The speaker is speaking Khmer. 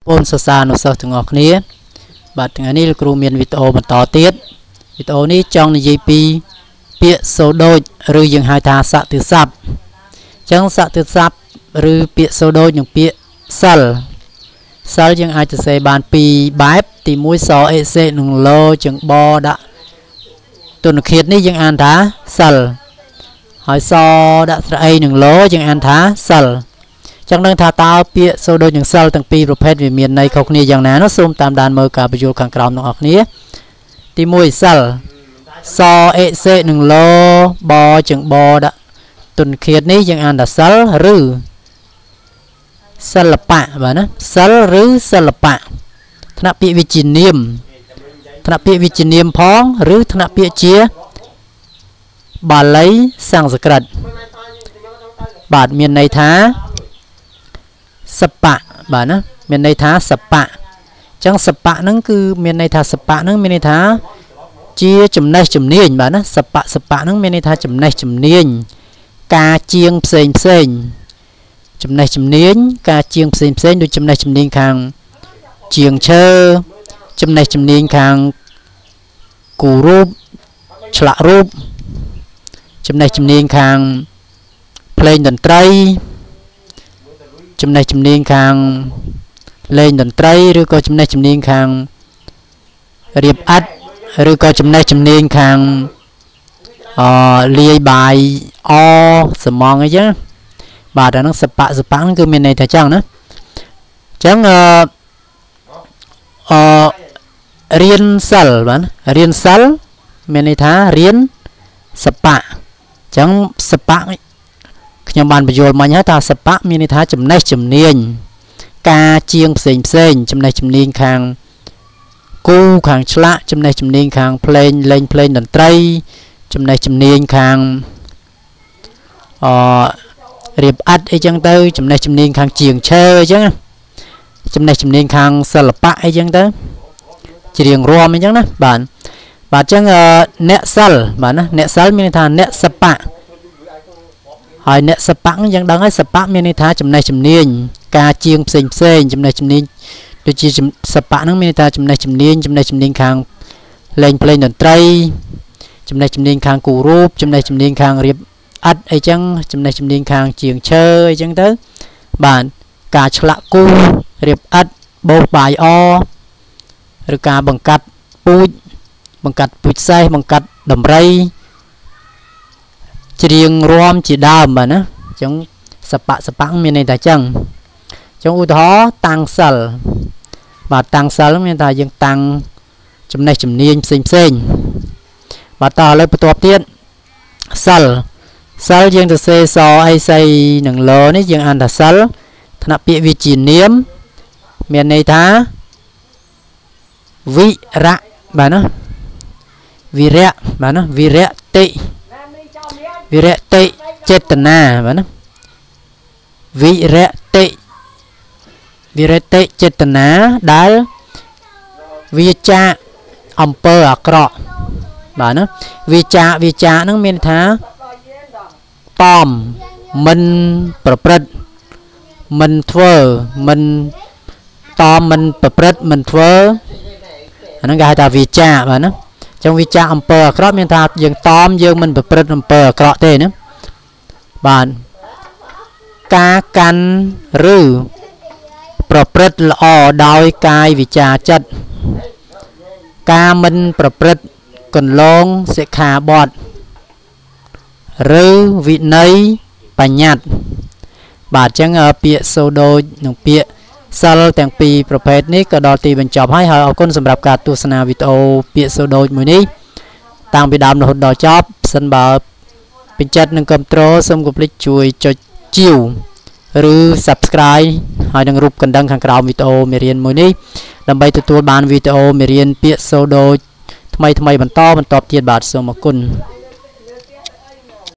អូនសាសានុសិស្សទាំងអស់គ្នាបាទថ្ងៃនេះលោកគ្រូមានវីដេអូបន្តទៀតវីដេអូនេះចង់និយាយពីពាក្យសូដូចឬយើងហៅថាសក្តិស័ព្ទអញ្ចឹងសក្តិស័ព្ទឬពាក្យសូដូចនិងពាក្យសិលយើងអាចសរសេរបានពីរបែបទី1សអេសេនិងឡជាងបដាក់ទុនឃាតនេះយើងអានថាសិលហើយសដាក់ស្រអីនិងឡយើងអានថាសិលចឹងនឹងថាតើពាក្យសូដូចនឹងសិលទាំងពីរប្រភេទវាមានន័យខុសគ្នាយ៉ាងណានោះសូមតាមដានមើលការបញ្យល់ខាងក្រោមទាំងអស់គ្នាទី1សិលសអេសេនិងឡបជាងបដាក់ទុនឃាតនេះយើងអានថាសិលឬសិល្បៈបាទណាសិលឬសិល្បៈថ្នាក់ពាក្យវិជ្ជានាមថ្នាក់ពាក្យវិជ្ជានាមផងឬថ្នាក់ពាក្យជាបាលីសំស្ក្រឹតបាទមានន័យថាសបៈបាទណាមានន័យថាសបៈអញ្ចឹងសបៈហ្នឹងគឺមានន័យថាសបៈហ្នឹងមានន័យថាជាចំណេះជំនាញបាទណាសបៈហ្នឹងមានន័យថាចំណេះជំនាញការជាងផ្សេងចំណេះជំនាញការជាងផ្សេងដូចចំណេះជំនាញខាងជាងឈើចំណេះជំនាញខាងគូរូបឆ្លាក់រូបចំណេះជំនាញខាងភ្លេងតន្ត្រីចំណេះជំនាញខាងលេងតន្ត្រីឬក៏ចំណេះជំនាញខាងរៀបអ័តឬក៏ចំណេះជំនាញខាងលាយបាយសំងអីចឹងបាទអាហ្នឹងសបៈហ្នឹងគឺមានន័យថាចឹងណាអញ្ចឹងរៀនសិលបាទរៀនសិលមានន័យថារៀនសបៈអញ្ចឹងសបៈខ្ញុំបានបញ្យល់មិញហើយថាសបៈមានន័យថាចំណេះជំនាញការជាងផ្សេងចំណេះជំនាញខាងគូខាងឆ្លាក់ចំណេះជំនាញខាងភ្លេងលេងភ្លេងតន្ត្រីចំណេះជំនាញខាងរៀបអ័តអីចឹងទៅចំណេះជំនាញខាងជាងឈើអីចឹងចំណេះជំនាញខាងសិល្បៈអីចឹងទៅច្រៀងរាំអីចឹងណាបាទអញ្ចឹងអ្នកសិលបាទណាអ្នកសិលមានន័យថាអ្នកសបៈហើយអ្នកសបៈយើងដឹងហើយសបៈមានន័យថាចំណេះជំនាញការជាងផ្សេងចំណេះជំនាញដូចជាសបៈហ្នឹងមានន័យថាចំណេះជំនាញខាងលេងភ្លេងតន្ត្រីចំណេះជំនាញខាងគូរូបចំណេះជំនាញខាងរៀបអ័តអីចឹងចំណេះជំនាញខាងជាងឈើអីចឹងទៅបាទការឆ្លាក់គូរៀបអ័តបោសបាយឬការបង្កាត់ពូជសេះបង្កាត់ដំរីច្រៀងរាំជាដើមបាទណាអញ្ចឹងសបៈមានន័យថាចឹងអញ្ចឹងឧទាហរណ៍តាំងសិលបាទតាំងសិលមានថាយើងតាំងចំណេះជំនាញផ្សេងបាទតើឥឡូវបន្ទាប់ទៀតសិលយើងទៅសេសអីសីនឹងលនេះយើងអានថាសិលថ្នាក់ពាក្យវិជ្ជានាមមានន័យថាវិរៈបាទណាវិរៈបាទណាវិរតិចេតនាបាទណាវិរតិចេតនាដែលវាចាអំពើអាក្រក់បាទណាវាចាហ្នឹងមានថាតមិនប្រព្រឹត្តមិនធ្វើមិនតមិនប្រព្រឹត្តមិនធ្វើអាហ្នឹងគេហៅថាវាចាបាទណាអញ្ចឹងវាចាអំពើអាក្រក់មានថាយើងយើងមិនប្រព្រឹត្តអំពើអាក្រក់ទេណាបាទការកាន់ឬប្រព្រឹត្តល្អដោយកាយវិចាចិត្តការមិនប្រព្រឹត្តកន្លងសិក្ខាបទឬវិន័យបញ្ញត្តិបាទអញ្ចឹងពាក្យសូដូចនិងពាក្យសិលទាំងពីរប្រភេទនេះក៏ដល់ទីបញ្ចប់ហើយអរគុណសម្រាប់ការទស្សនាវីដេអូពាក្យសូដូចមួយនេះតាំងពីដើមរហូតដល់ចប់សិនបើពេញចិត្តនិងគាំទ្រសូមកុំភ្លេចជួយចុចជាវឬ Subscribe ហើយនឹងរូបកណ្ដឹងខាងក្រោមវីដេអូមេរៀនមួយនេះដើម្បីទទួលបានវីដេអូមេរៀនពាក្យសូដូចថ្មីបន្តទៀតបាទសូមអរគុណ